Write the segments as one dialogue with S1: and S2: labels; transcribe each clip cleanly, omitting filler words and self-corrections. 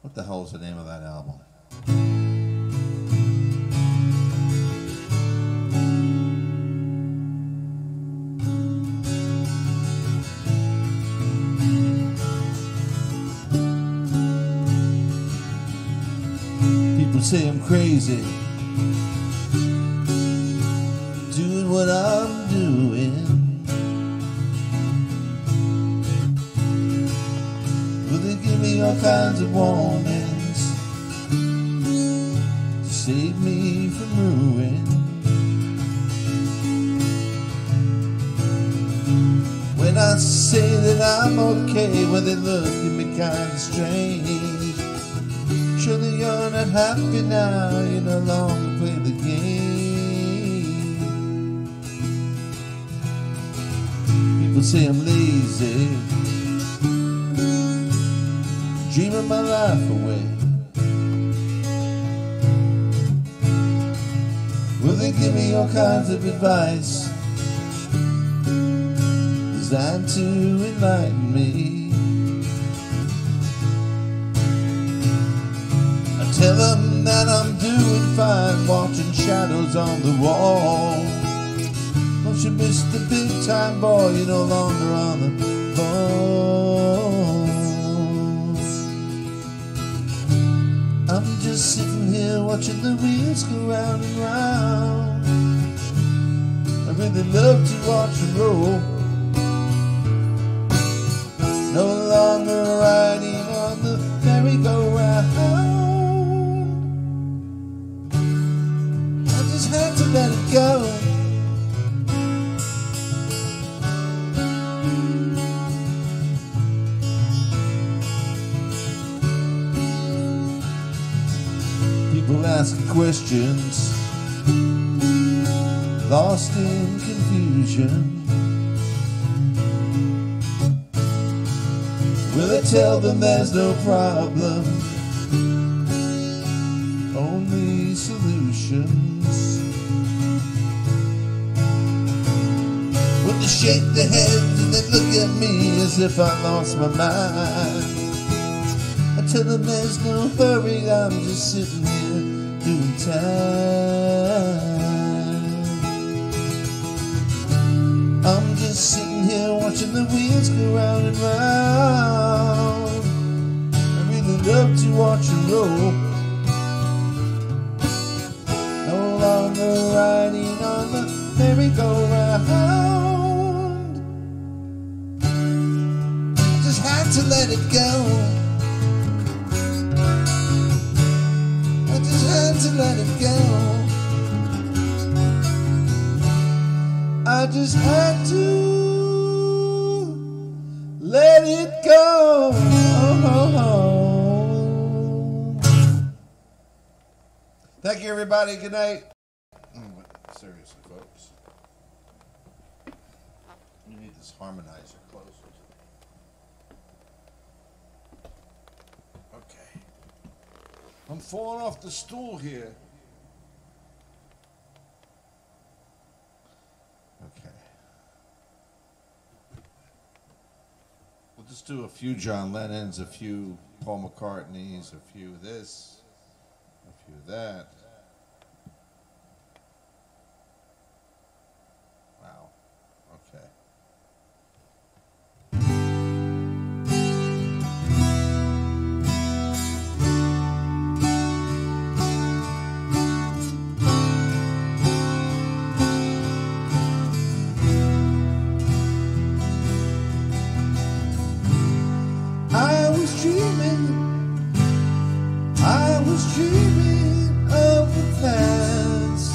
S1: What the hell is the name of that album? People say I'm crazy, doing what I'm doing. Well, they give me all kinds of warnings to save me from ruin. When I say that I'm okay, well, they look at me kind of strange. Surely you're not happy now, you no longer play the game. People say I'm lazy, dreaming my life away. Well, they give me all kinds of advice designed to enlighten me. I tell them that I'm doing fine, watching shadows on the wall. Don't you miss the big time, boy, you're no longer on the ball. I'm just sitting here watching the wheels go round and round. I really love to watch them roll. No longer riding on the merry-go-round. I just had to let it go. People asking questions, lost in confusion. Will I tell them there's no problem, only solutions? Will they shake their heads and they look at me as if I lost my mind? I tell them there's no hurry, I'm just sitting here doing time. I'm just sitting here watching the wheels go round and round. I really love to watch them roll. No longer riding on the merry-go-round. I just had to let it go. I just had to let it go. I just had to let it go. Thank you, everybody. Good night. Seriously, folks. You need this harmonizer closer. Okay. I'm falling off the stool here. Okay. We'll just do a few John Lennons, a few Paul McCartneys, a few this, a few that. Wow. Okay. I was dreaming of the past,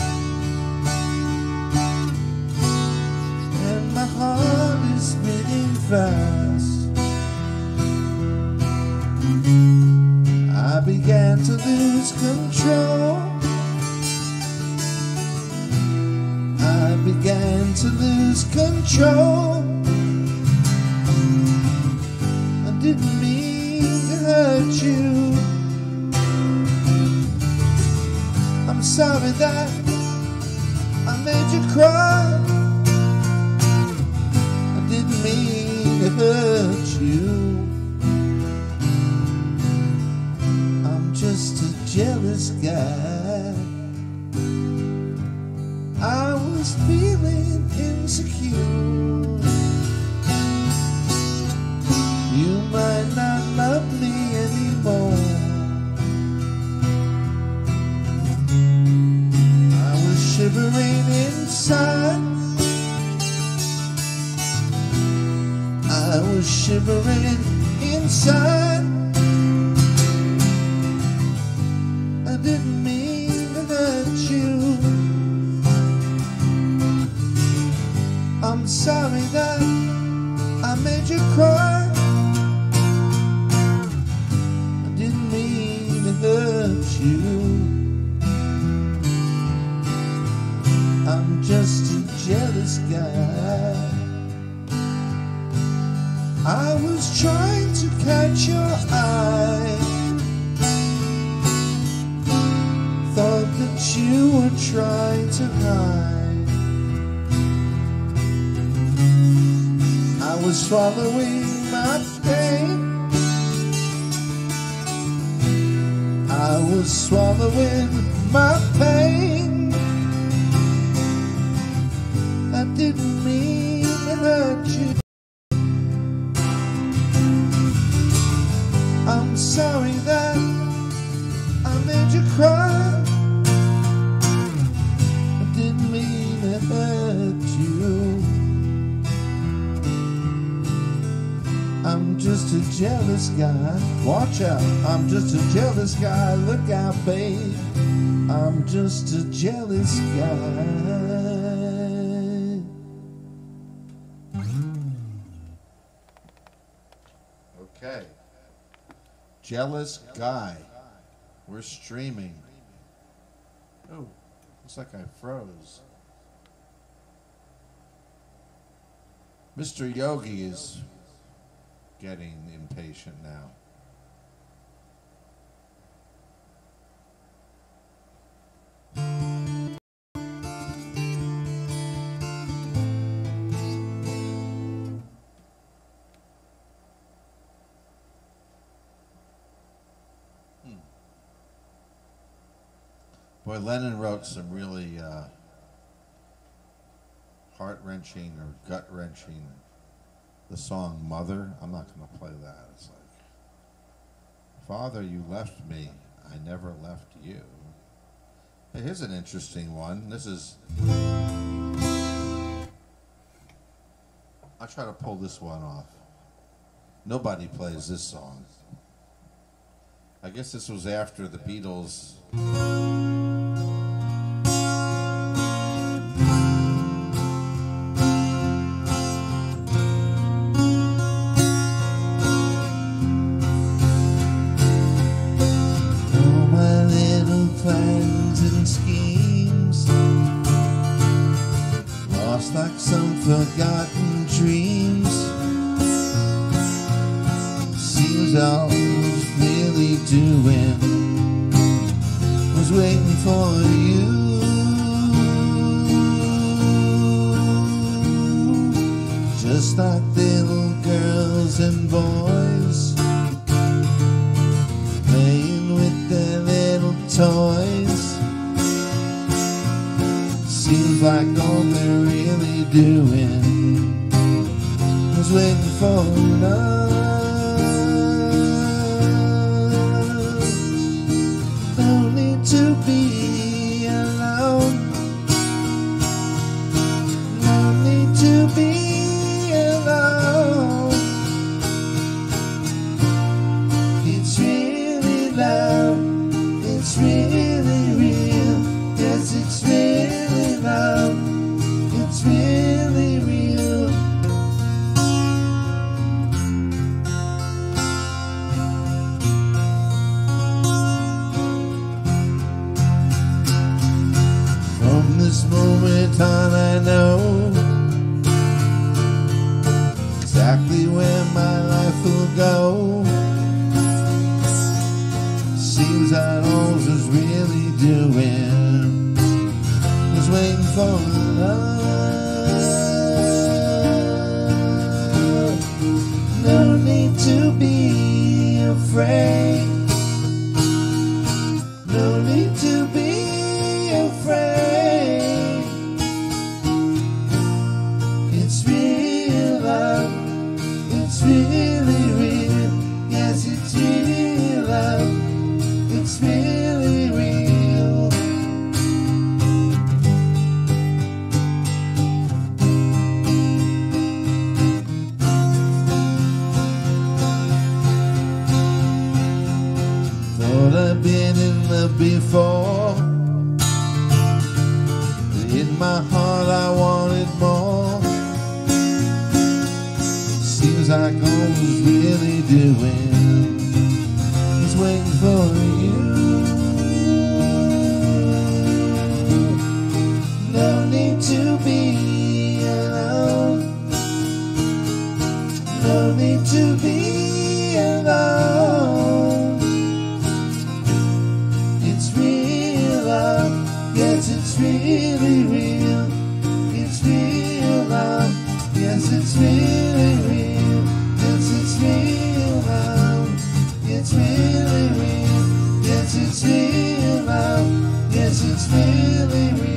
S1: and my heart is beating fast. I began to lose control. I began to lose control. I didn't mean to hurt you. I'm sorry that I made you cry. I didn't mean to hurt you. just a jealous guy. I was feeling insecure. You might not love me anymore. I was shivering inside. I was shivering inside. I didn't mean to hurt you. I'm sorry that I made you cry. I didn't mean to hurt you. I'm just a jealous guy. I was trying to catch your eye. Thought that you were trying to hide. I was swallowing my pain. I was swallowing my pain. I didn't mean to hurt you. I'm sorry that I made you cry. I didn't mean to hurt you. I'm just a jealous guy. Watch out, I'm just a jealous guy. Look out, babe, I'm just a jealous guy. Okay. Jealous Guy. We're streaming. Oh, looks like I froze. Mr. Yogi is getting impatient now. Boy, Lennon wrote some really heart-wrenching or gut-wrenching. The song Mother, I'm not going to play that. It's like, Father, you left me, I never left you. Hey, here's an interesting one. This is, I'll try to pull this one off. Nobody plays this song. I guess this was after the Beatles. Like some forgotten dreams. Seems all I was really doing was waiting for you. Just like little girls and boys playing with their little toys. Seems like all they're really doing is waiting for love. No need to be alone. No need to be alone. It's really love. It's really real. Yes, it's really love. It's really real. From this moment on, I know exactly where my life will go. Seems that all I was really doing was waiting for love. No need to be afraid. it's really real. Thought I'd been in love before, but in my heart I wanted more. Seems like all was really doing is waiting for you. No need to be alone. No need to be alone. It's real love. Yes, it's really real. It's real love. Yes, it's really real. Yes, it's real love. It's really real. Yes, it's real love. Yes, it's really real.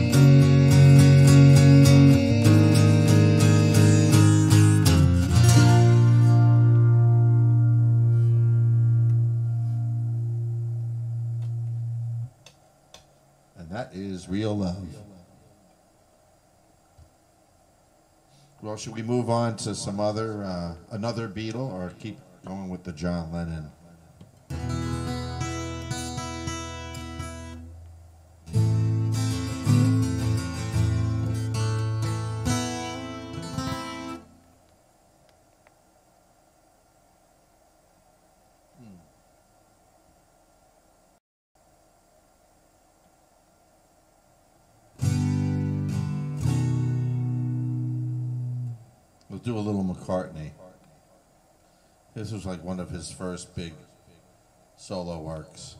S1: And that is Real Love. Well, should we move on to some other, another Beatle, or keep going with the John Lennon? We'll do a little McCartney. This was like one of his first big solo works.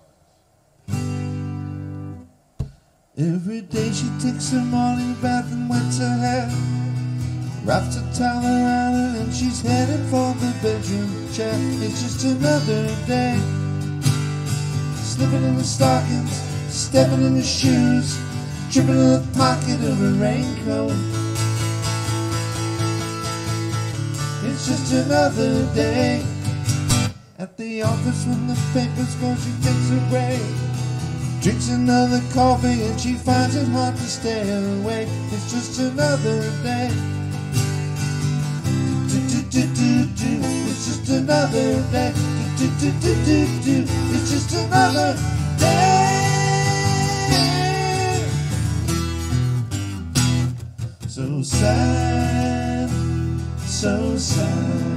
S1: Every day she takes her morning bath and wets her hair, wraps a towel around her and she's headed for the bedroom chair. It's just another day, slipping in the stockings, stepping in the shoes, tripping in the pocket of her raincoat. It's just another day. At the office when the papers go, she takes a break, drinks another coffee and she finds it hard to stay awake. It's just another day. It's just another day. It's just another day. So sad, so sad.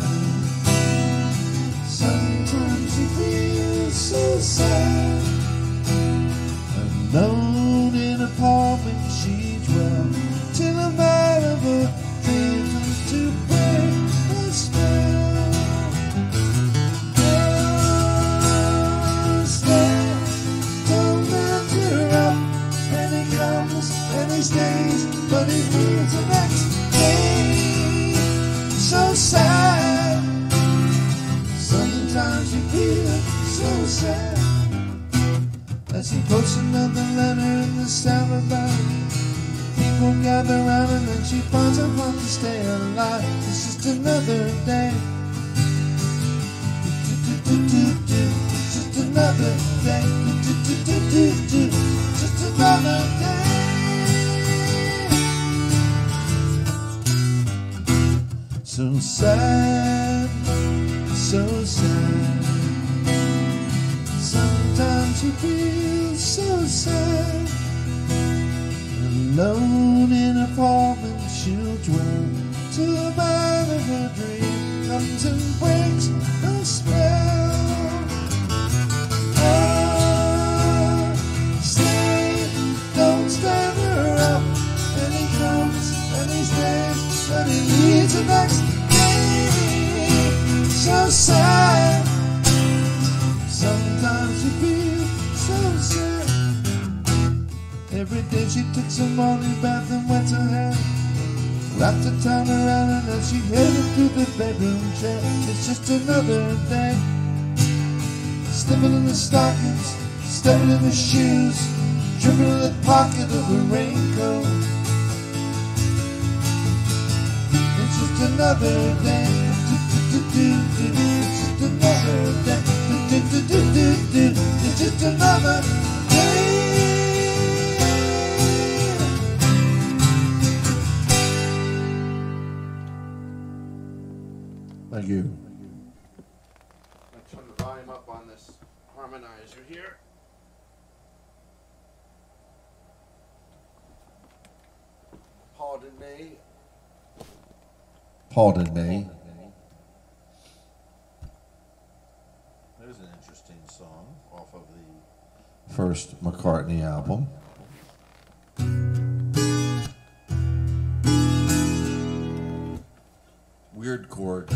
S1: Sometimes you feel so sad. Alone in an apartment she dwells, till a man of her dream comes to break the spell. Oh, stay, don't let her up. And he comes and he stays, but he leaves the next day. So sad. Sometimes you feel so sad. As he posts another letter in the salad, people gather round and then she finds it hard to stay alive. It's just another day. It's just another day. Just another day. So sad, so sad. Sometimes you feel so sad. Alone in an apartment she'll dwell, till a man of her dream comes and breaks the spell. Oh, stay, don't stand her up. And he comes and he stays, but he leaves the next day. So sad. Sometimes you feel so sad. Every day she takes a morning bath and wets her hair, wraps a towel around her and she headed through the bedroom chair. It's just another day, slipping in the stockings, stepping in the shoes, tripping in the pocket of her raincoat. It's just another day. It's just another day. It's just another you.
S2: I'm going to turn the volume up on this harmonizer here. Pardon me.
S1: Pardon me. There's an interesting song off of the first McCartney album. Weird chord.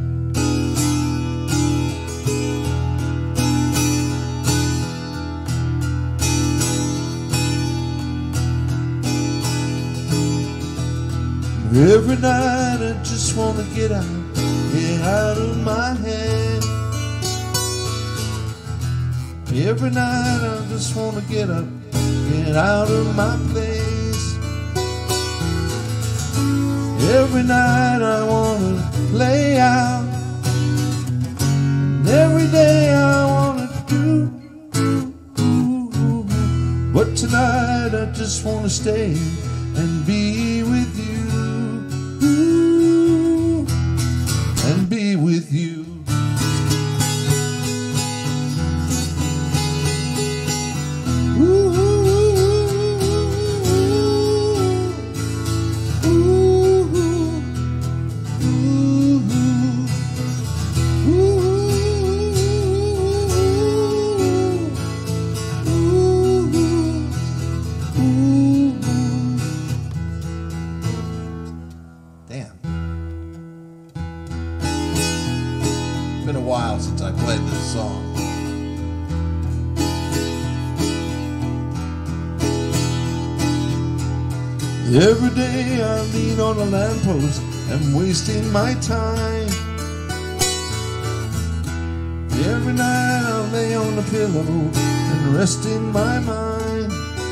S1: Every night I just want to get out of my head. Every night I just want to get out of my place. Every night I want to play out. And every day I want to do. But tonight I just want to stay and be with you. And be with you. Been a while since I played this song. Every day I lean on a lamppost and wasting my time. Every night I lay on the pillow and rest in my mind.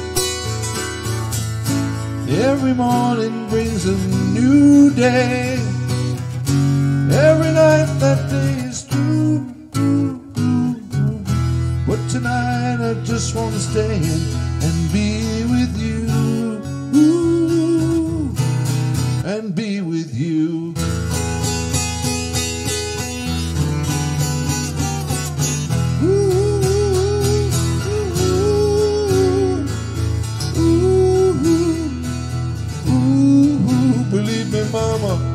S1: Every morning brings a new day. Every night that day is true. But tonight I just want to stay and be with you. And be with you. Believe me, mama.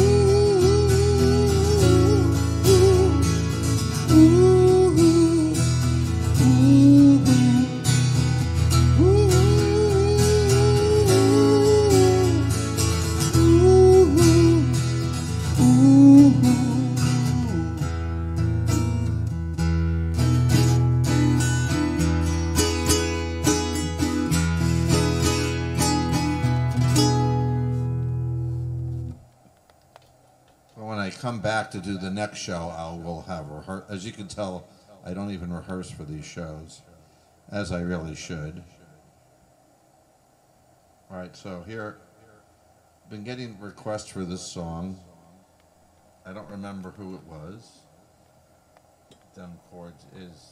S1: When I come back to do the next show, I will have rehearse. As you can tell, I don't even rehearse for these shows, as I really should. All right, so here, been getting requests for this song. I don't remember who it was. Dumb chords is.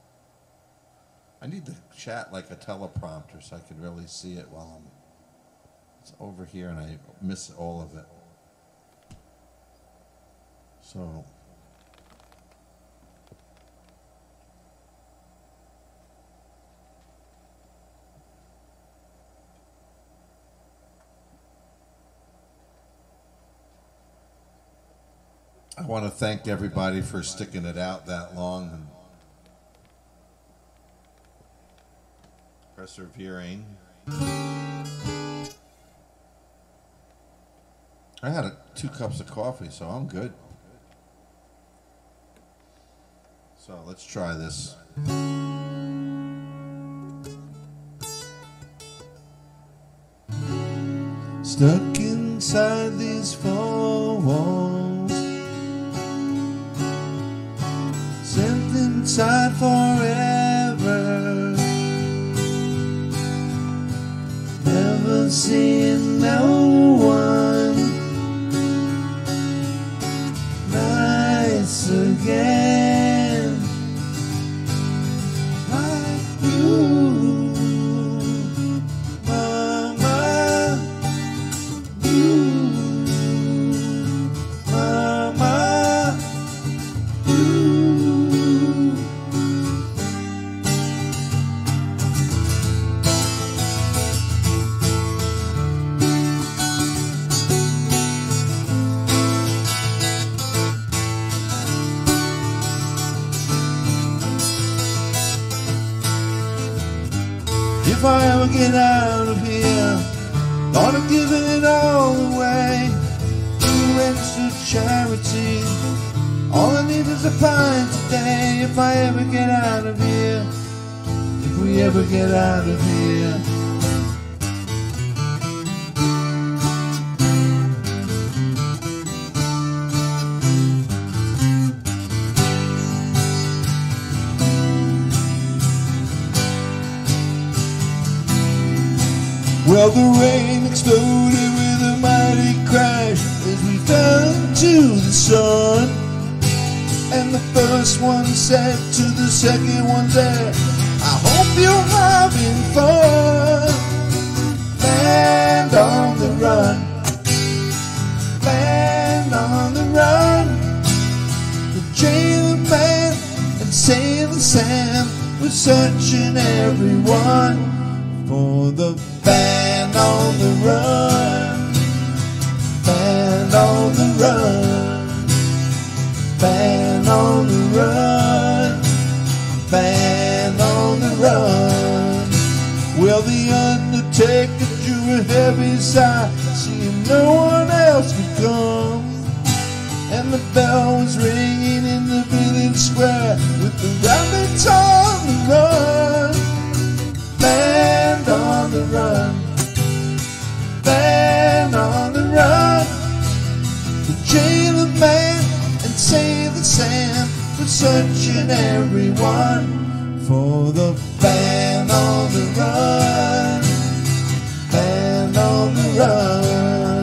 S1: I need to chat like a teleprompter so I can really see it while it's over here and I miss all of it. So, I want to thank everybody for sticking it out that long and persevering. I had 2 cups of coffee, so I'm good. So let's try this. Stuck inside these 4 walls, sent inside forever, never seeing no one nice again. Mama, If I ever get out of here, thought of giving it all away. Rents to charity. All I need is a pint today. If I ever get out of here, if we ever get out of here. Well, the rain exploded with a mighty crash as we fell into the sun. And the first one said to the second one there, I hope you're having fun. Land on the run, land on the run. The jailer man and Sailor Sam were searching everyone for the band on the run, band on the run, band on the run, band on the run. Well, the undertaker drew a heavy sigh, seeing no one else could come. And the bell was ringing in the village square with the rabbits on the run. Band on the run, band on the run. The jailer man and Sailor Sam were searching everyone for the band on the run, band on the run.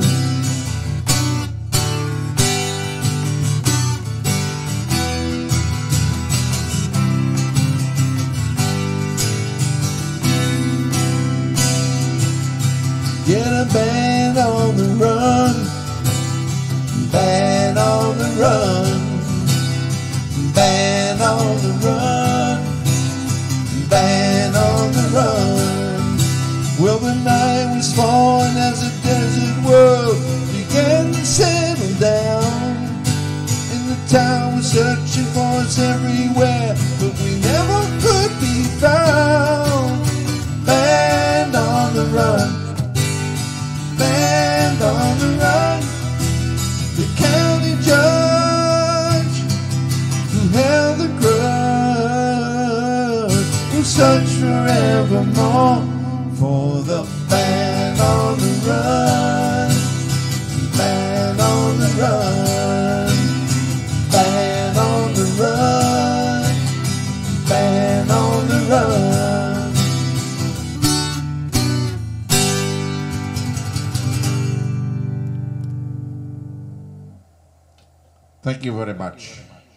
S1: Get a band on the run, band on the run, band on the run, band on the run. Well, the night was falling as the desert world began to settle down. And the town was searching for us everywhere, but we never could be found. Band on the run, band on the run. The county judge who held the grudge will search forevermore for the band on the run, band on the run, band on the run, band on the run. Thank you very much.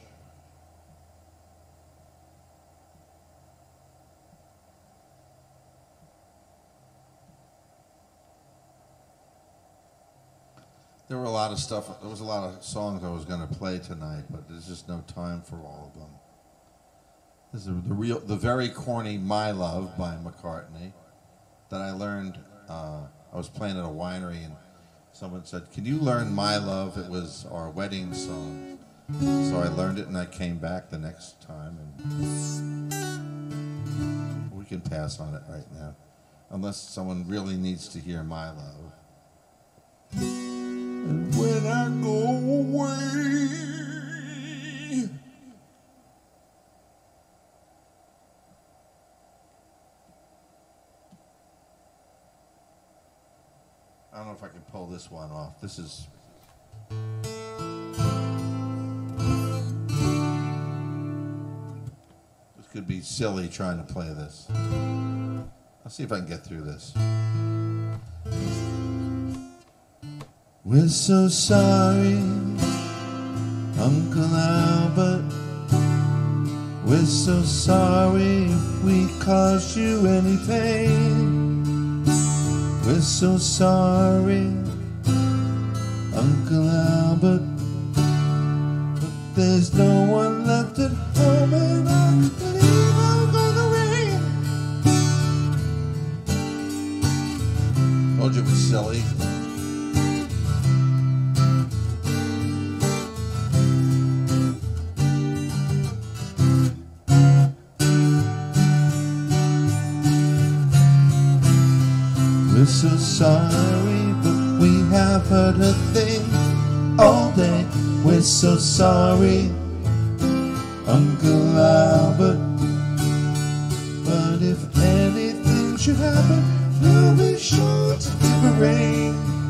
S1: There were a lot of stuff, there was a lot of songs I was going to play tonight, but there's just no time for all of them. This is the very corny My Love by McCartney that I learned, I was playing at a winery and someone said, can you learn My Love? It was our wedding song. So I learned it and I came back the next time. And we can pass on it right now. Unless someone really needs to hear My Love. And when I go away, I don't know if I can pull this one off. This is... This could be silly trying to play this. I'll see if I can get through this. We're so sorry, Uncle Albert. We're so sorry if we caused you any pain. We're so sorry, Uncle Albert, but there's no one left at home and I believe I'm gonna rain. Told you it was silly. We're so sorry, but we have heard a thing all day. We're so sorry, Uncle Albert. But if anything should happen, we'll be sure to give a ring.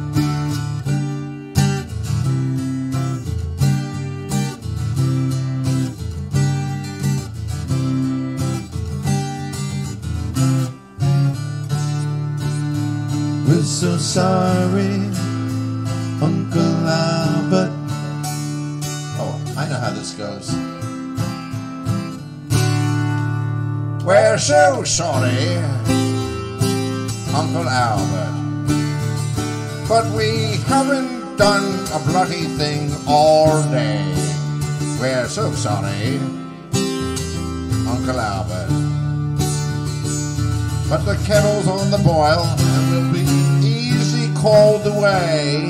S1: We're so sorry, Uncle Albert. Oh, I know how this goes. We're so sorry, Uncle Albert, but we haven't done a bloody thing all day. We're so sorry, Uncle Albert, but the kettle's on the boil and will be easily called away.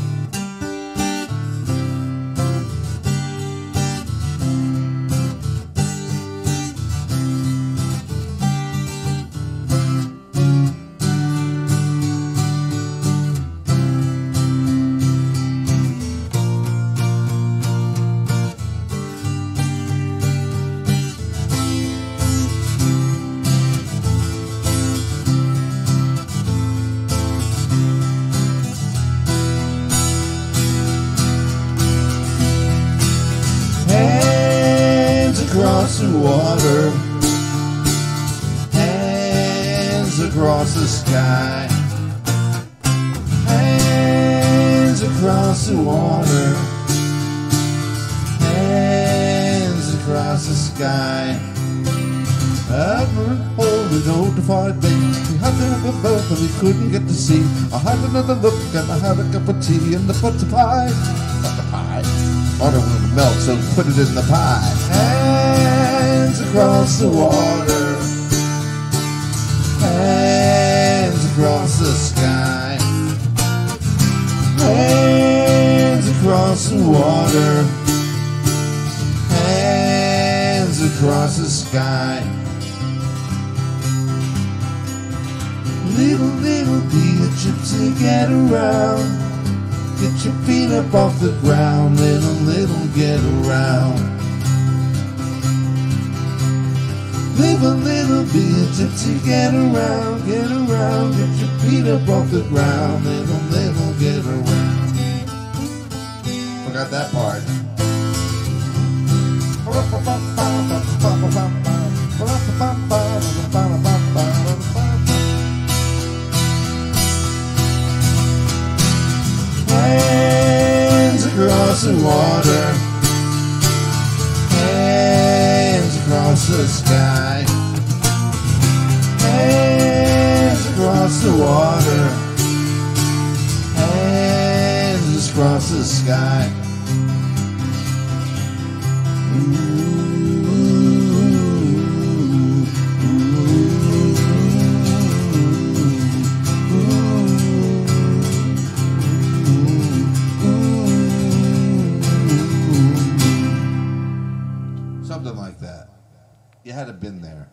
S1: Across the water, hands across the sky, hands across the water, hands across the sky. Ever hold an old defied baby. We had to have a boat, but we couldn't get to sea. I had another look and I had a cup of tea and the butter pie. Butter pie. Butter will melt, so put it in the pie. Hands across the water, hands across the sky, hands across the water, hands across the sky. Little, little be a gypsy, get around. Get your feet up off the ground, little, little get around. Live a little, be a gypsy, get around, get around. Get your feet up off the ground, little, little get around. Forgot that part. Hands across the water, hands across the sky, hands across the water, hands across the sky. Something like that. You had to have been there.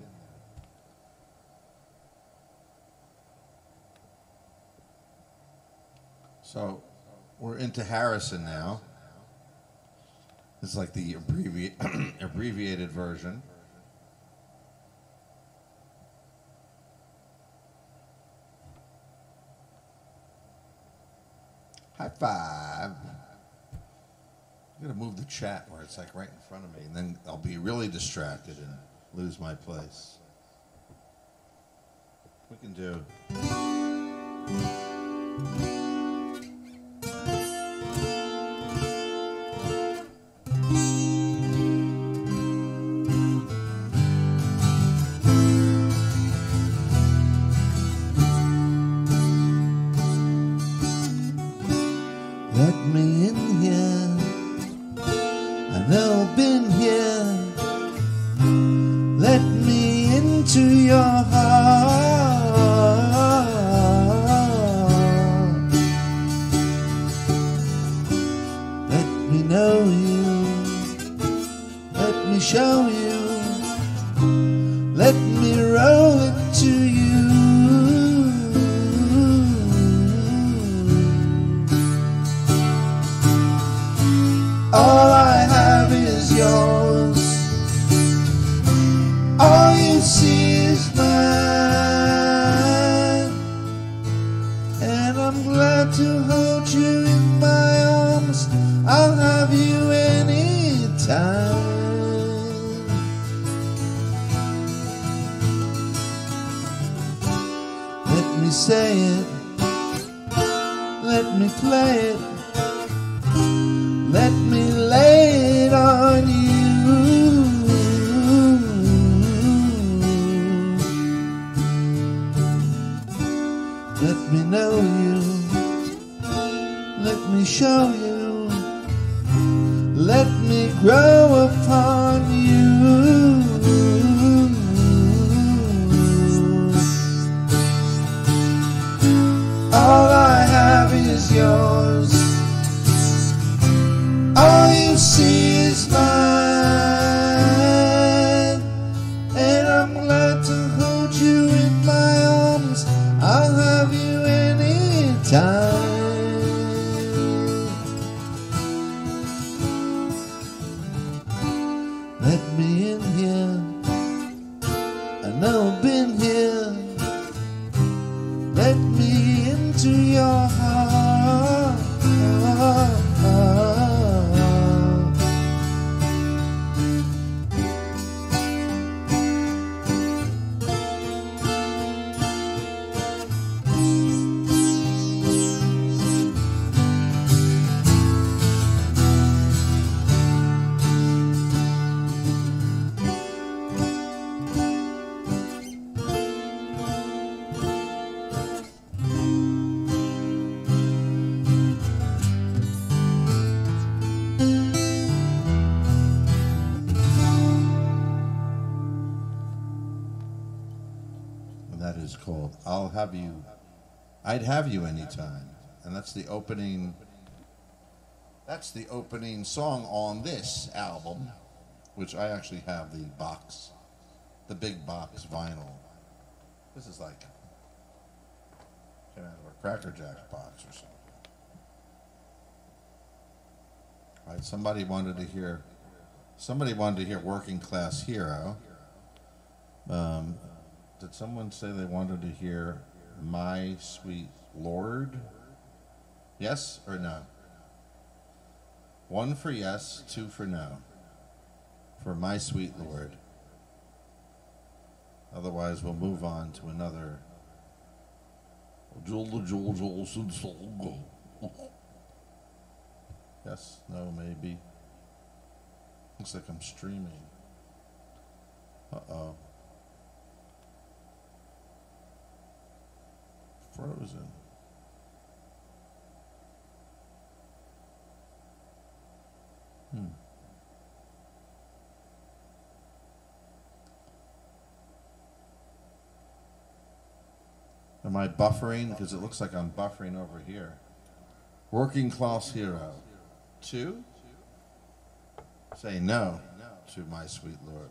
S1: So we're into Harrison now. It's like the abbreviated version. High five. I'm gonna move the chat where it's like right in front of me, and then I'll be really distracted and lose my place. We can do. Let me in here. I know I've been here. Let me into your heart. Let me know you. Let me show you. Let me roll it to you. All I have is yours. All you see is mine. And I'm glad to hold you in my arms. I'll have you anytime. Let me say it, let me play it, let me lay it on you. Let me know you, let me show you, let me grow upon you. All I have is yours. All you see is mine. And I'm glad to hold you in my arms. I'll have you anytime. Let me in here. I know I've been here. Let me into your heart. That is called I'll Have You, I'd Have You Anytime. And that's the opening song on this album, which I actually have the box, the big box vinyl. This is like came out of a Cracker Jack box or something. All right, somebody wanted to hear Working Class Hero. Did someone say they wanted to hear My Sweet Lord? Yes or no? 1 for yes, 2 for no. For My Sweet Lord. Otherwise, we'll move on to another. Yes, no, maybe. Looks like I'm streaming. Uh-oh. Frozen. Am I buffering? Because it looks like I'm buffering over here. Working Class Hero. 2? Say no to My Sweet Lord.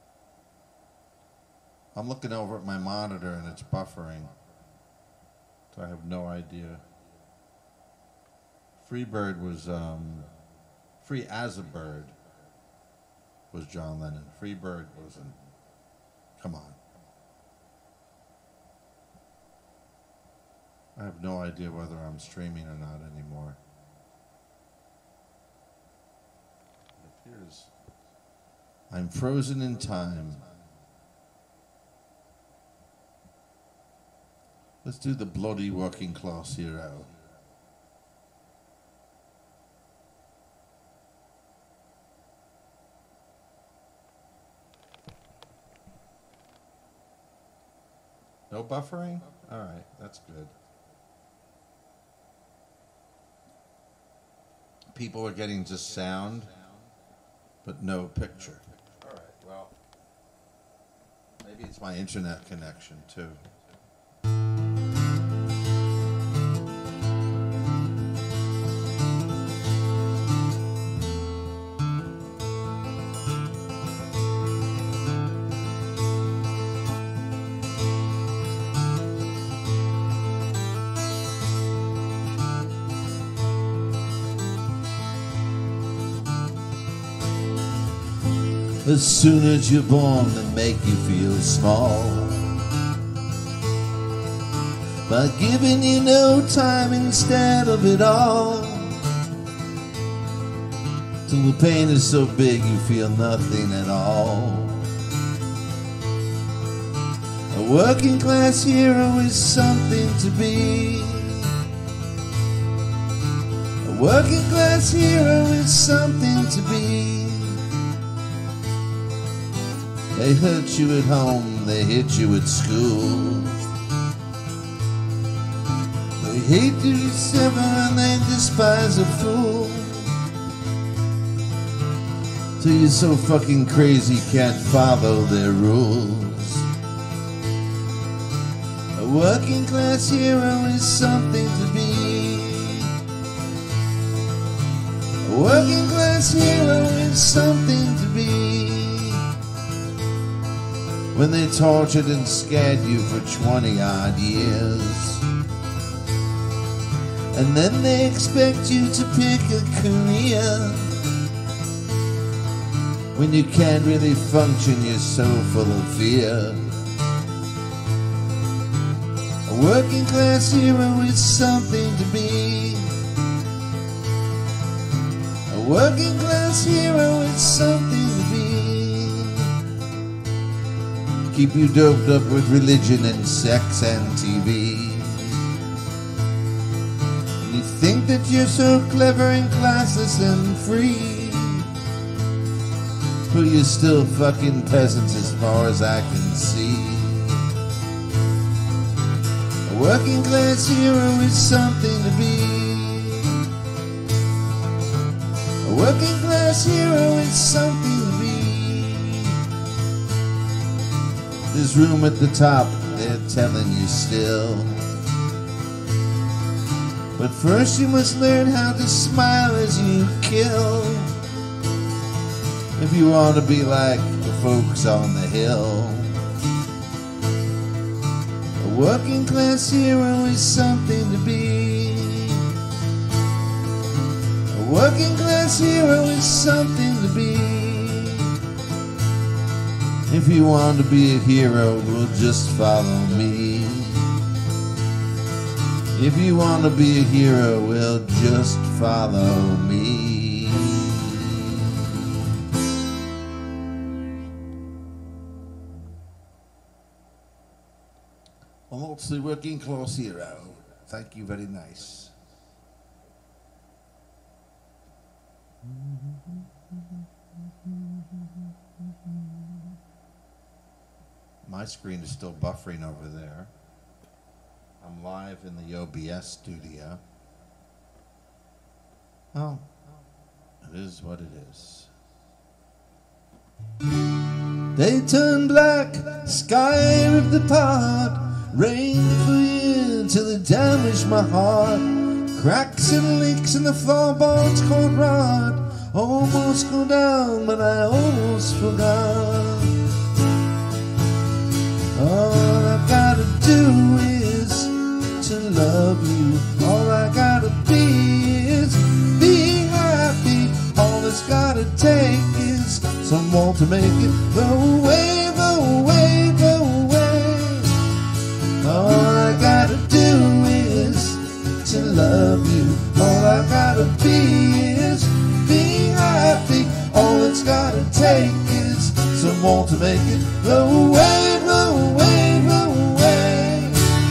S1: I'm looking over at my monitor and it's buffering. So I have no idea. Free Bird was, Free as a Bird was John Lennon. Free Bird wasn't. Come on. I have no idea whether I'm streaming or not anymore. It appears I'm frozen in time. Let's do the bloody Working Class Hero. No buffering? All right, that's good. People are getting just sound, but no picture. All right, well, maybe it's my internet connection too. as soon as you're born that make you feel small, by giving you no time instead of it all, till the pain is so big you feel nothing at all. A working class hero is something to be. A working class hero is something to be. They hurt you at home, they hit you at school. They hate you at 7 and they despise a fool. Till you're so fucking crazy you can't follow their rules. A working class hero is something to be. A working class hero is something to be. When they tortured and scared you for 20-odd years, and then they expect you to pick a career. When you can't really function, you're so full of fear. A working class hero is something to be. A working class hero is something to be. Keep you doped up with religion and sex and TV. You think that you're so clever and classless and free, but you're still fucking peasants as far as I can see. A working class hero is something to be. A working class hero is something to be. This room at the top, they're telling you still. But first you must learn how to smile as you kill, if you want to be like the folks on the hill. A working class hero is something to be. A working class hero is something to be. If you want to be a hero, well, just follow me. If you want to be a hero, well, just follow me. Well, that's the working class hero. Thank you very nice. My screen is still buffering over there. I'm live in the OBS studio. Oh, it is what it is. They turn black, sky ripped apart, rain for years till it damaged my heart. Cracks and leaks in the floorboards caught rot. Almost go down, but I almost forgot. All I gotta do is to love you. All I gotta be is be happy. All it's gotta take is someone to make it the way, the way, the way. All I gotta do is to love you. All I gotta be is be happy. All it's gotta take is someone to make it the way, the way, the way.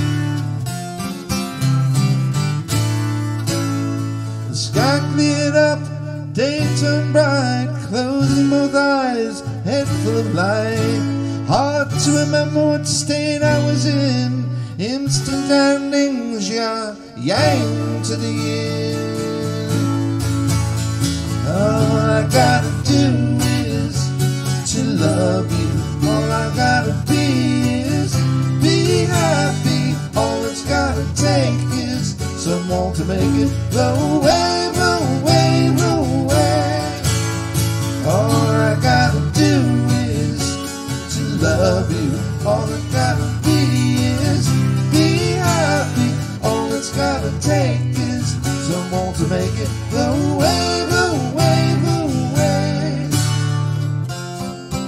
S1: The sky cleared up, day turned bright, closing both eyes, head full of light. Hard to remember what state I was in. Instant endings, yeah, yang to the end. All I gotta do is to love you. All I gotta be is be happy. All it's gotta take is someone to make it the way, the way, the way. All I gotta do is to love you. All I gotta be is be happy. All it's gotta take is someone to make it the way, the way, the way.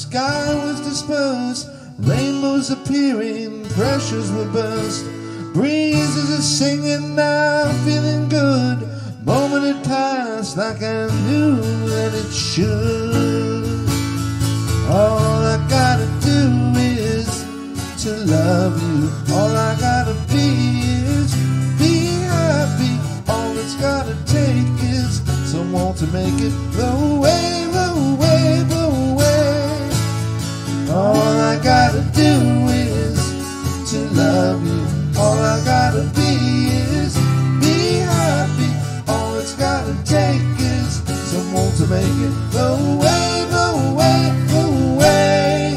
S1: sky was dispersed, rainbows appearing, pressures were burst. Breezes are singing now, feeling good. Moment had passed like I knew that it should. All I gotta do is to love you. All I gotta be is be happy. All it's gotta take is someone to make it the way, the way, the way. All I gotta do is to love you. All I gotta be is be happy. All it's gotta take is someone to make it the way, the way, the way.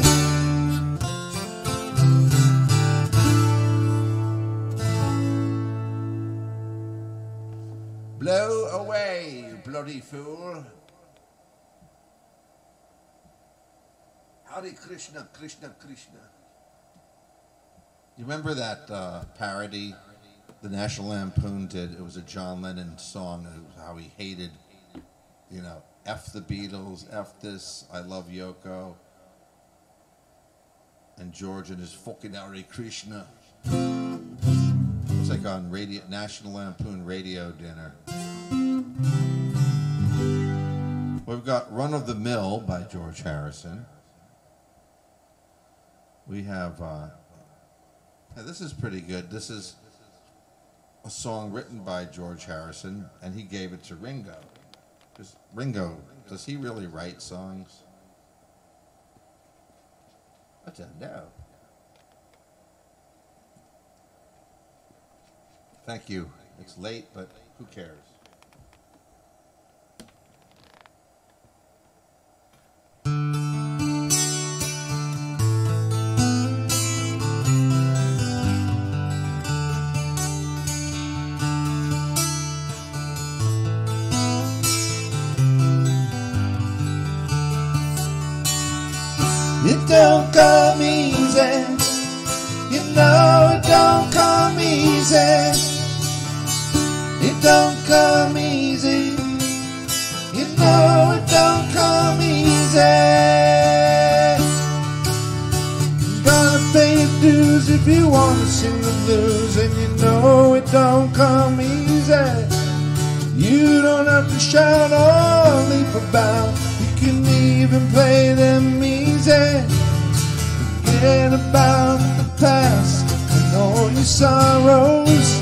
S1: Blow away, you bloody fool. Hare Krishna, Krishna, Krishna. You remember that parody the National Lampoon did? It was a John Lennon song. It was how he hated, you know, F the Beatles, F this, I love Yoko, and George and his fucking Hare Krishna. It was like on radio, National Lampoon radio dinner. We've got Run of the Mill by George Harrison. We have, this is pretty good. This is a song written by George Harrison, and he gave it to Ringo. Because Ringo, does he really write songs? I don't know. Thank you. It's late, but who cares? It don't come easy, you know it don't come easy. It don't come easy, you know it don't come easy. You gotta pay your dues if you wanna sing the blues, and you know it don't come easy. You don't have to shout or leap about, you can even play them easy. Forget about the past and all your sorrows.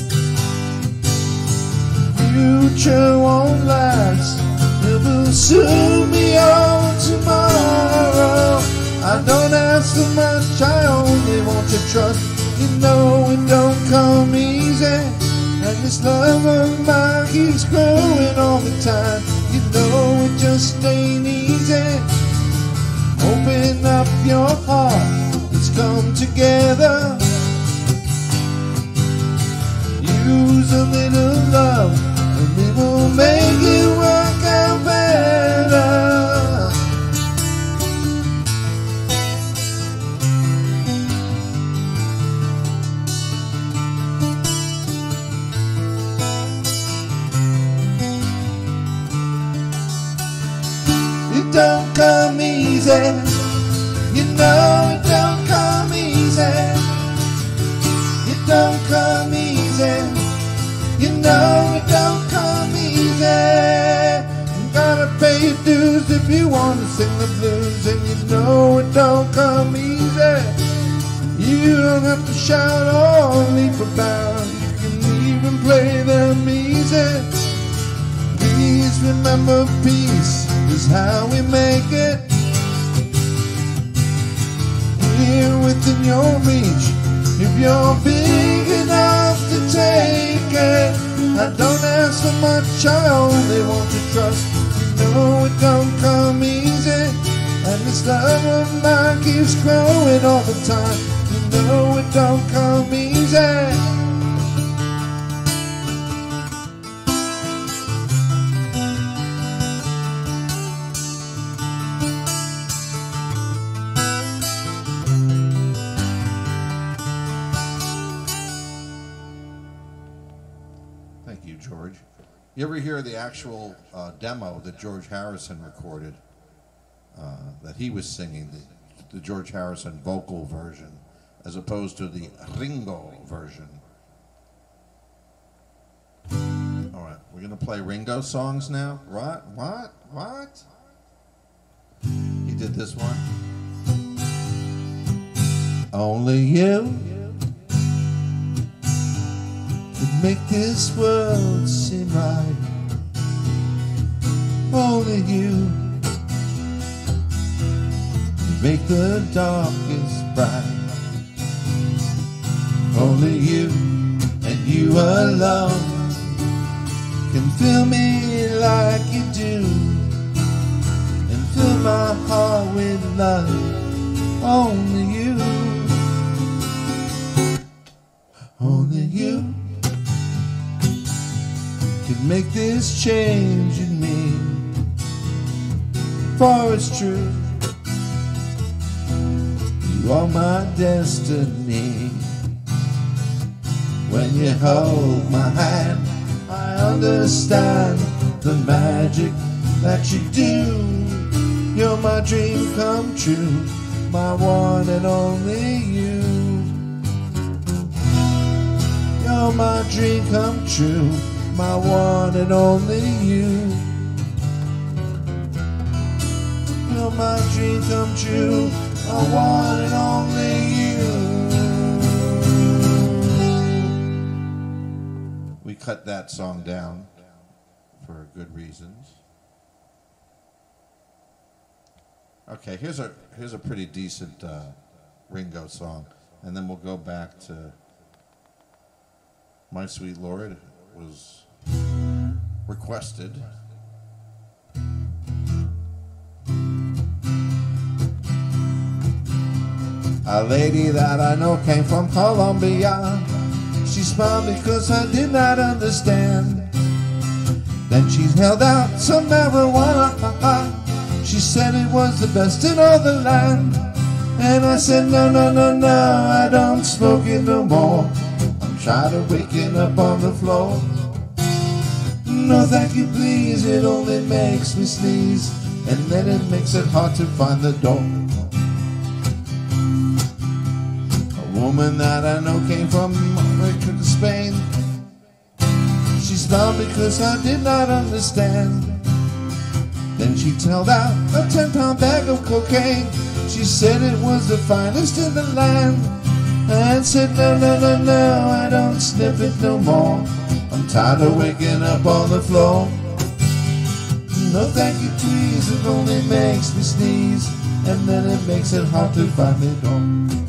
S1: Future won't last, it will soon be on tomorrow. I don't ask for much, I only want your trust. You know it don't come easy, and this love of mine keeps growing all the time. You know it just ain't easy. Open up your heart, let's come together. Use a little love, and we will make it work out better. It don't come easy, you know it don't come easy. It don't come easy, you know it don't come easy. You gotta pay your dues if you want to sing the blues, and you know it don't come easy. You don't have to shout or leap about, you can even play them easy. Please remember, peace is how we make it. Here within your reach, if you're big enough to take it. I don't ask for much, I only want to trust. You know it don't come easy, and this love of mine keeps growing all the time. You know it don't come easy. George. You ever hear the actual demo that George Harrison recorded that he was singing, the George Harrison vocal version, as opposed to the Ringo version. All right, we're gonna play Ringo songs now. What? He did this one. Only you could make this world seem right. Only you could make the darkest bright. Only you and you alone can fill me like you do, and fill my heart with love. Only you, only you can make this change in me. For it's true, you are my destiny. When you hold my hand, I understand the magic that you do. You're my dream come true, my one and only you. You're my dream come true, my one and only you. You're my dream come true, my one and only you. We cut that song down for good reasons. Okay, here's a pretty decent Ringo song, and then we'll go back to My Sweet Lord. It was requested. A lady that I know came from Colombia. She smiled because I did not understand. Then she held out some marijuana. She said it was the best in all the land. And I said, no, I don't smoke it no more. I'm tired of waking up on the floor. No, thank you, please, it only makes me sneeze, and then it makes it hard to find the door. A woman that I know came from America to Spain. She smiled because I did not understand. Then she held out a 10-pound bag of cocaine. She said it was the finest in the land. And said, no, I don't sniff it no more. I'm tired of waking up on the floor. No, thank you, please, it only makes me sneeze, and then it makes it hard to find the door.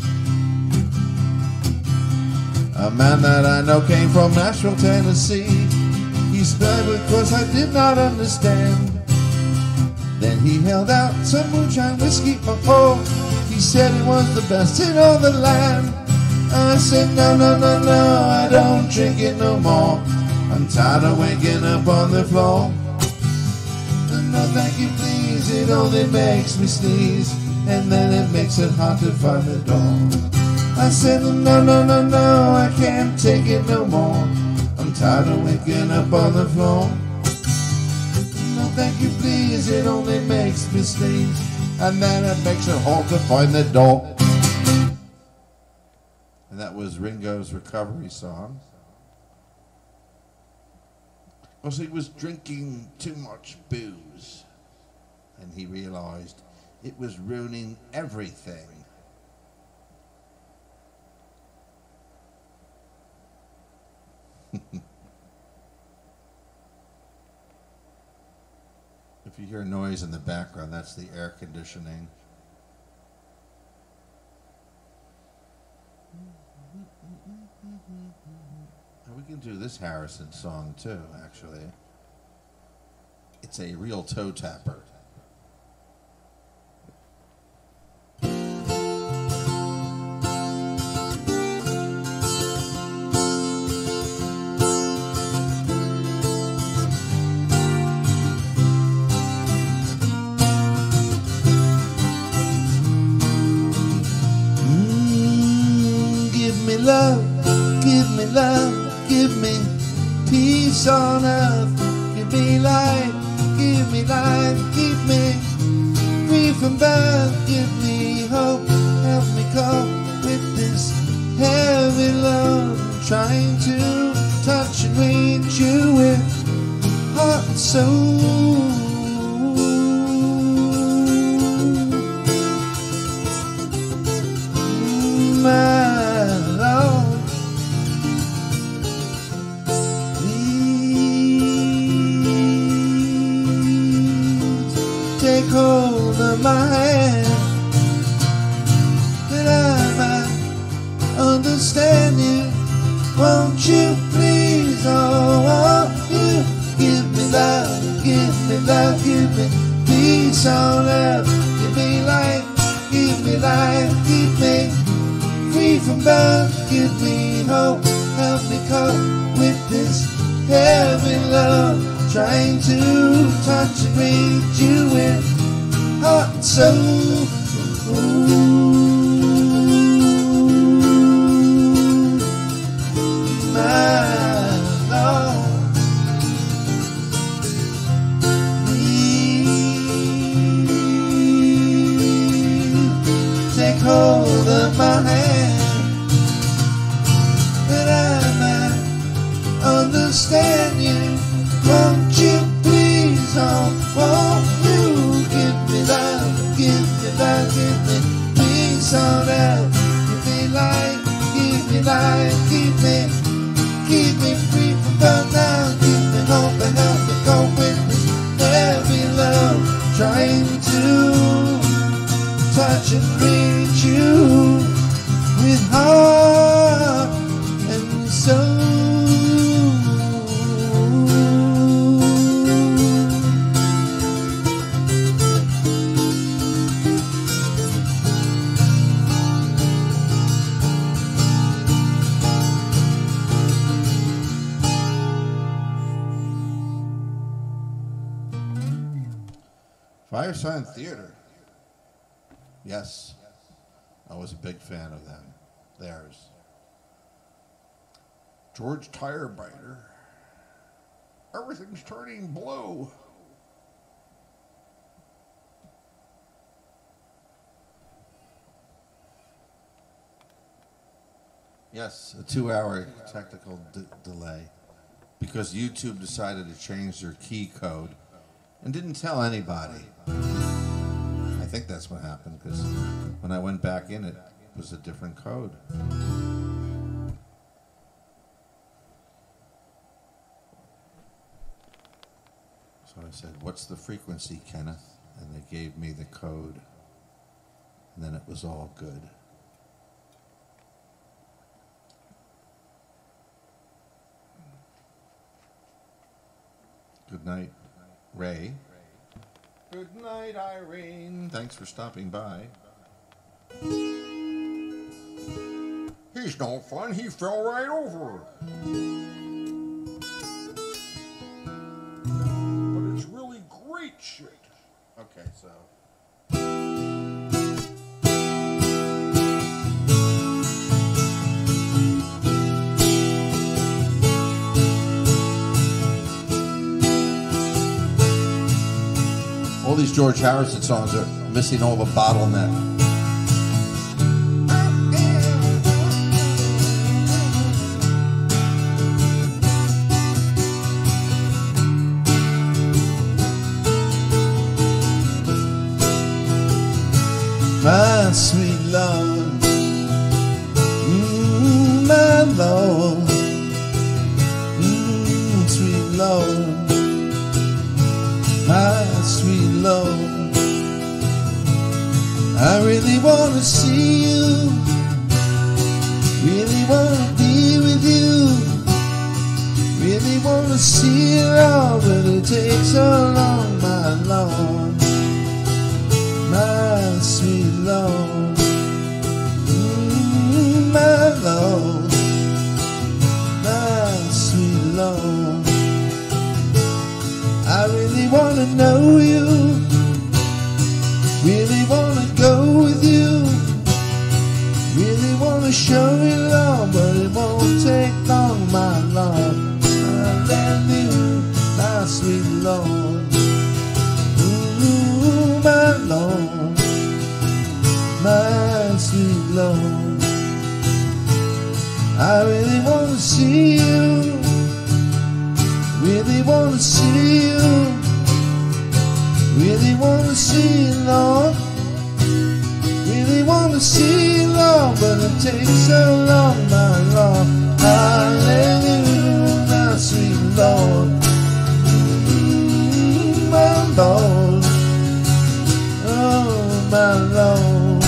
S1: A man that I know came from Nashville, Tennessee. He smiled because I did not understand. Then he held out some moonshine whiskey, he said it was the best in all the land. I said, no, I don't drink it no more. I'm tired of waking up on the floor. No, thank you, please, it only makes me sneeze, and then it makes it hard to find the door. I said, no, I can't take it no more. I'm tired of waking up on the floor. No, thank you, please, it only makes me sneeze, and then it makes it hard to find the door. And that was Ringo's recovery song. Because he was drinking too much booze, and he realized it was ruining everything. If you hear noise in the background, that's the air conditioning. We can do this Harrison song too, actually. It's a real toe tapper. Give me love, give me love. Give me peace on earth. Give me light, keep me free from bound, give me hope, help me cope with this heavy load. I'm trying to touch and reach you with heart and soul. My Lord, please take hold of my hand, that I might understand you. Won't you please, oh, won't you give me love, give me love, give me peace on earth, give me life, keep me free from birth, give me hope, help me cope with this heavy love. Trying to touch and reach you with heart and soul. My Lord, please take hold of my hand, that I might understand you. Won't you please, oh, won't you give me love, give me love, give me peace on earth, give me life, keep me free from burnout, give me hope and help me cope with this heavy love. Trying to touch and reach you with heart and soul. Firesign Theater. Yes, I was a big fan of them. Theirs. George Tirebiter. Everything's turning blue. Yes, a 2-hour technical delay because YouTube decided to change their key code and didn't tell anybody. I think that's what happened, because when I went back in, it was a different code. So I said, "What's the frequency, Kenneth?" And they gave me the code. And then it was all good. Good night, Ray. Good night, Irene. Thanks for stopping by. He's no fun. He fell right over. But it's really great shit. Okay, so. All these George Harrison songs are missing all the bottleneck. My sweet Lord, my Lord, sweet Lord. My sweet Lord, I really want to see you, really want to be with you, really want to see it all, but it takes so long, my Lord, my sweet Lord, my Lord, my sweet Lord. I really want to know you, really want to go with you, really want to show you love, but it won't take long, my Lord. I love you, my sweet Lord, ooh, my Lord. my sweet Lord. I really want to see you, really want to see you, really want to see you, Lord. Really want to see you, Lord, but it takes so long, my Lord. Hallelujah, my sweet Lord. My Lord, oh my Lord.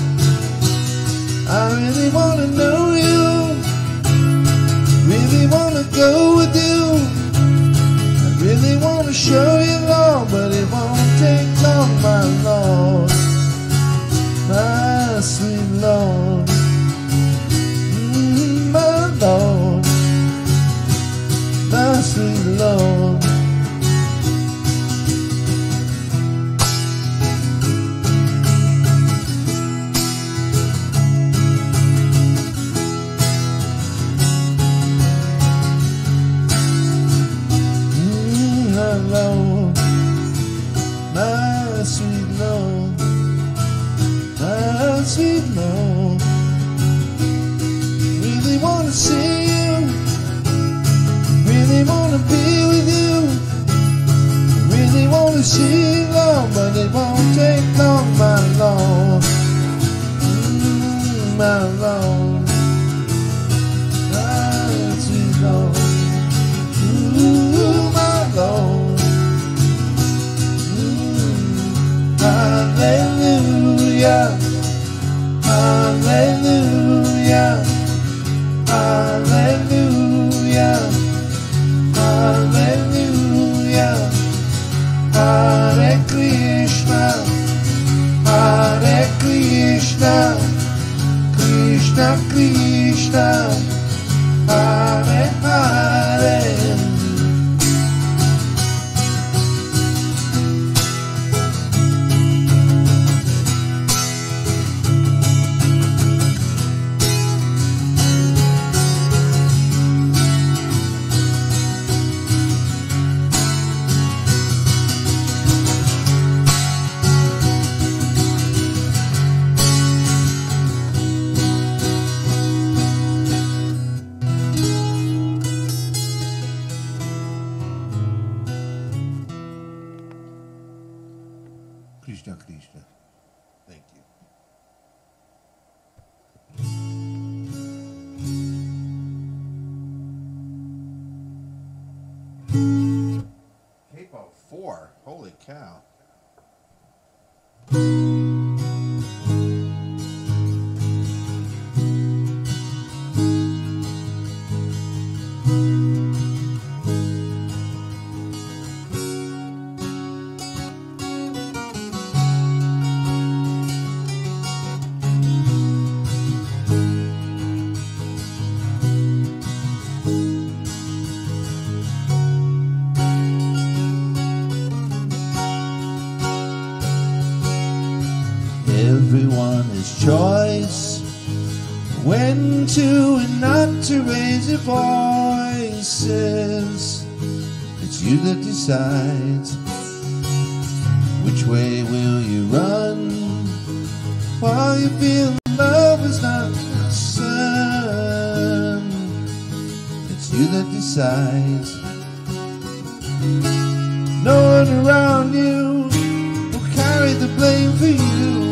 S1: I really want to know you, really want to go with you. I really want to show you, Lord, but it won't take long, my Lord. My sweet Lord, my Lord, my sweet Lord. Lord, my sweet Lord, my sweet Lord. Really want to see you, really want to be with you, really want to see you, Lord, but it won't take long, my Lord, my Lord, my sweet Lord. Lord, hallelujah, hallelujah, hallelujah, hallelujah. Hare Krishna, Hare Krishna, Krishna Krishna, Hare Hare. Krishna, Krishna. Thank you. Capo 4. Holy cow. Everyone has choice when to and not to raise your voices. It's you that decides which way will you run while you feel love is not the sun. It's you that decides. No one around you will carry the blame for you.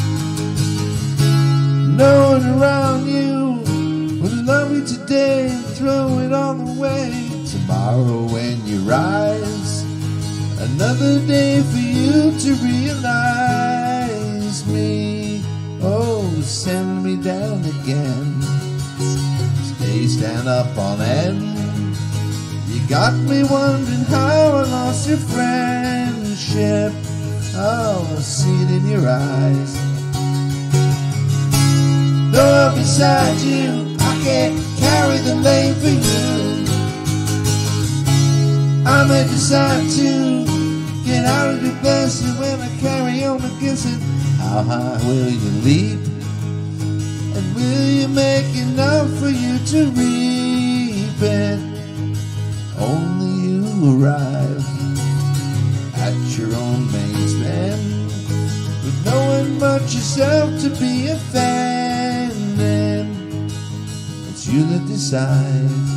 S1: No one around you will love you today and throw it all away. Tomorrow when you rise, another day for you to realize me. Oh, send me down again. Stand up on end. You got me wondering how I lost your friendship. Oh, I see it in your eyes. Though I'm beside you, I can't carry the blame for you. I may decide to get out of your blessing when I carry on against it. How high will you leap? And will you make enough for you to reap it? Only you arrive at your own maid's bend. But knowing but yourself to be a fan, and it's you that decides.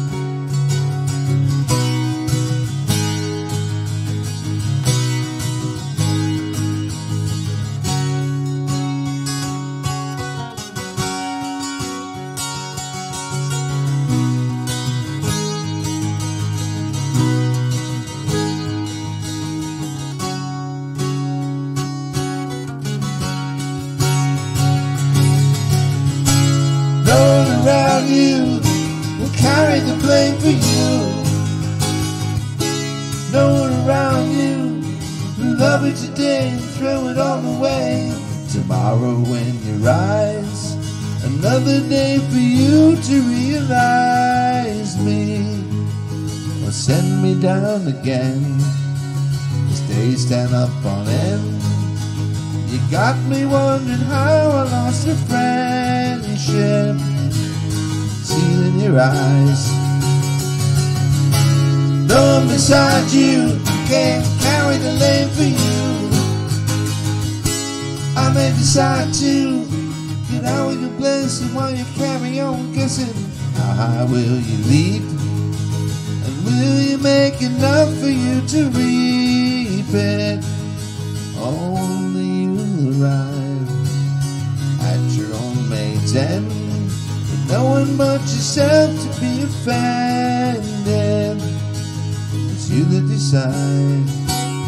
S1: Around you will carry the blame for you. No one around you will love it today and throw it all away. Tomorrow when you rise, another day for you to realize me, or send me down again. This day stand up on end. You got me wondering how I lost a friendship. Seen in your eyes, no one beside you can't carry the blame for you. I may decide to get out with your blessing while you carry on guessing. How high will you leap? And will you make enough for you to reap it? Only you'll arrive at your own mate's end. No one but yourself to be offended. It's you that decides.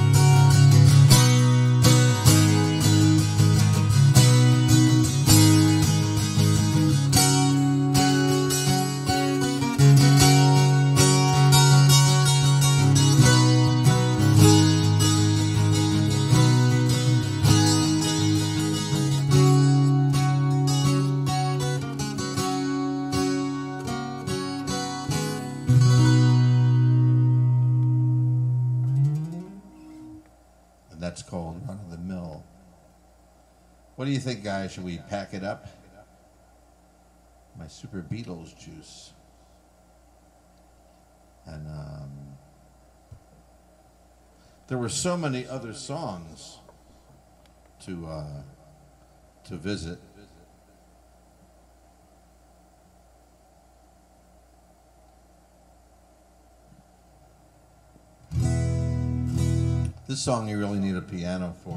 S1: That's called Run of the Mill. What do you think, guys? Should we pack it up? My Super Beatles juice. And there were so many other songs to visit. This song you really need a piano for.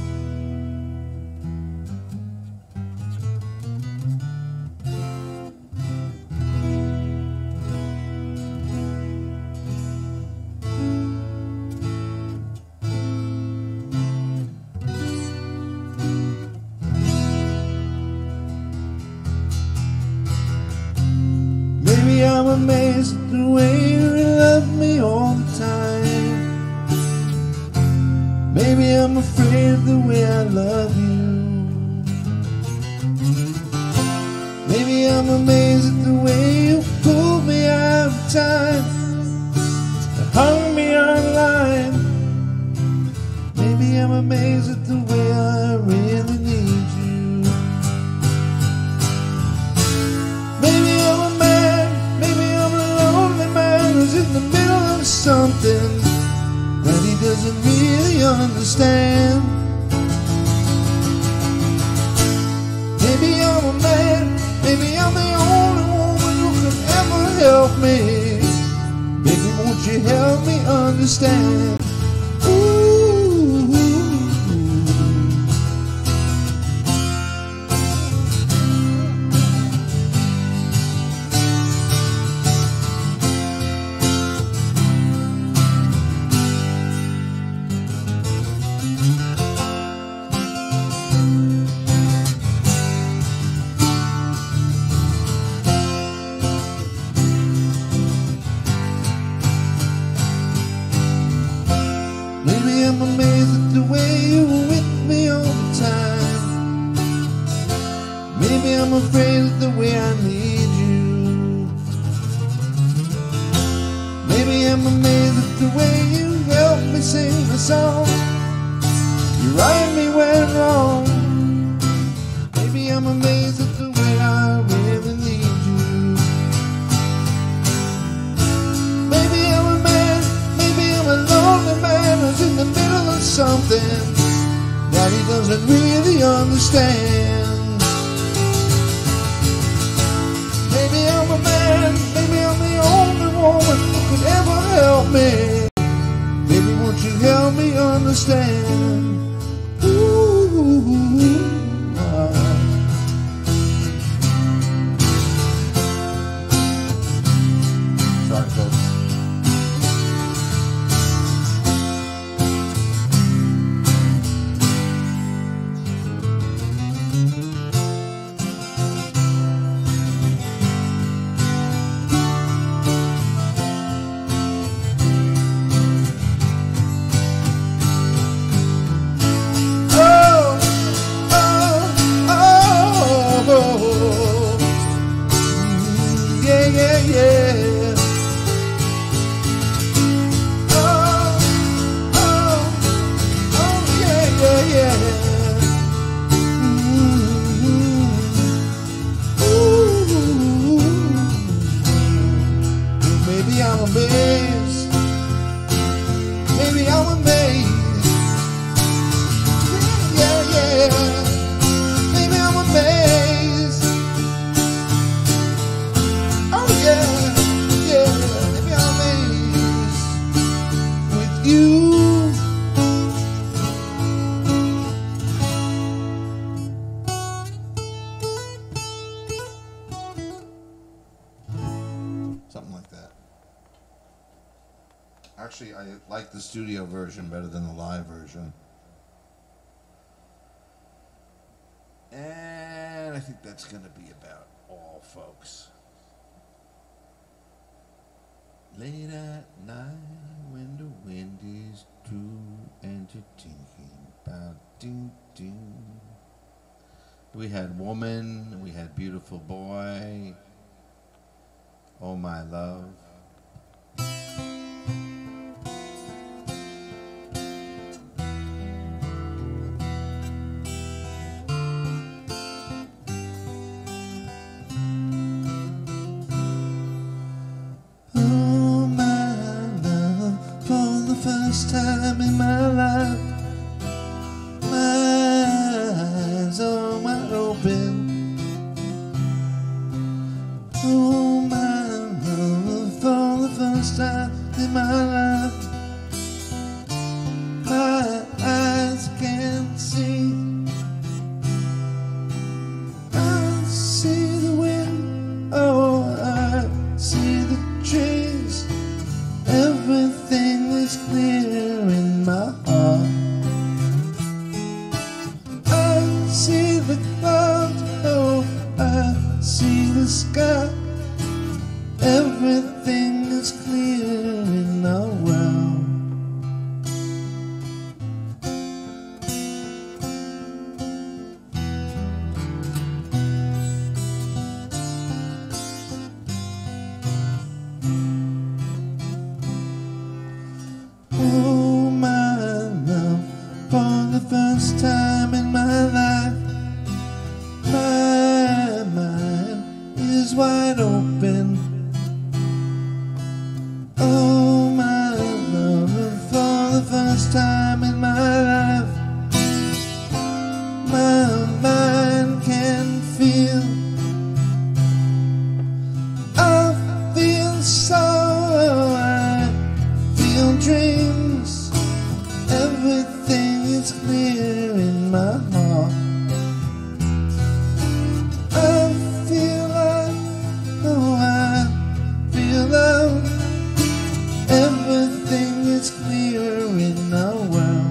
S1: Maybe I'm amazed at the way you love me all the time. Maybe I'm afraid of the way I love you. Maybe I'm amazed at the way you pulled me out of time and hung me online. Maybe I'm amazed at the way I really need you. Maybe I'm a man, maybe I'm a lonely man who's in the middle of something that he doesn't really understand. Maybe I'm a man, maybe I'm the only woman who can ever help me. Baby, won't you help me understand? Ooh. Maybe I'm amazed at the way you were with me all the time. Maybe I'm afraid of the way I need you. Maybe I'm amazed at the way you help me sing the song. You right me when wrong. Maybe I'm amazed at the way I really need you. Maybe I'm a man, maybe I'm a lonely man who's in the middle of something that he doesn't really understand. Maybe I'm a man, maybe I'm the only woman who could ever help me. Baby, won't you help me understand? Ooh, sorry, folks. Something like that. Actually, I like the studio version better than the live version. And I think that's going to be about all, folks. Late at night when the wind is true and you're thinking about ding ding. We had Woman, we had Beautiful Boy. Oh, my love. Oh, my love, for the first time in my life, my eyes are wide open. Oh, my love, for the first time in my life, my eyes can see. I see the wind, oh, I see the trees. Everything is clear in my heart. I see the clouds, oh, I see the sky. Everything is clear in our world. Oh, my love, for the first time in my life, my mind is wide open. Oh, my love, for the first time in my life, my mind can feel. I feel sorrow, I feel dreams. Everything is clear in my heart. I feel like, oh, I feel love. Everything is clear in our world.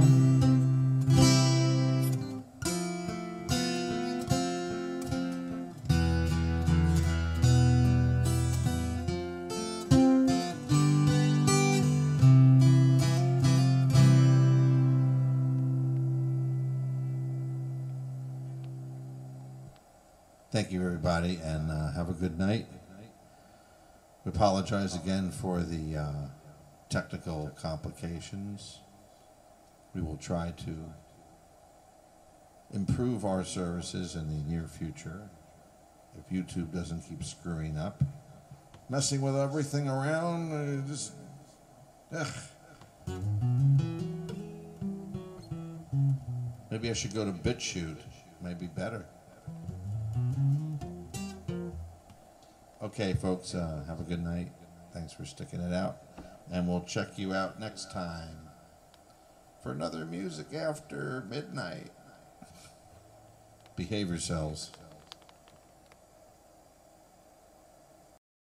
S1: Thank you, everybody, and have a good night. We apologize again for the technical complications. We will try to improve our services in the near future if YouTube doesn't keep screwing up, messing with everything around. Just maybe I should go to BitChute. maybe better. Okay, folks, have a good night. Thanks for sticking it out. And we'll check you out next time for another Music After Midnight. Behave yourselves.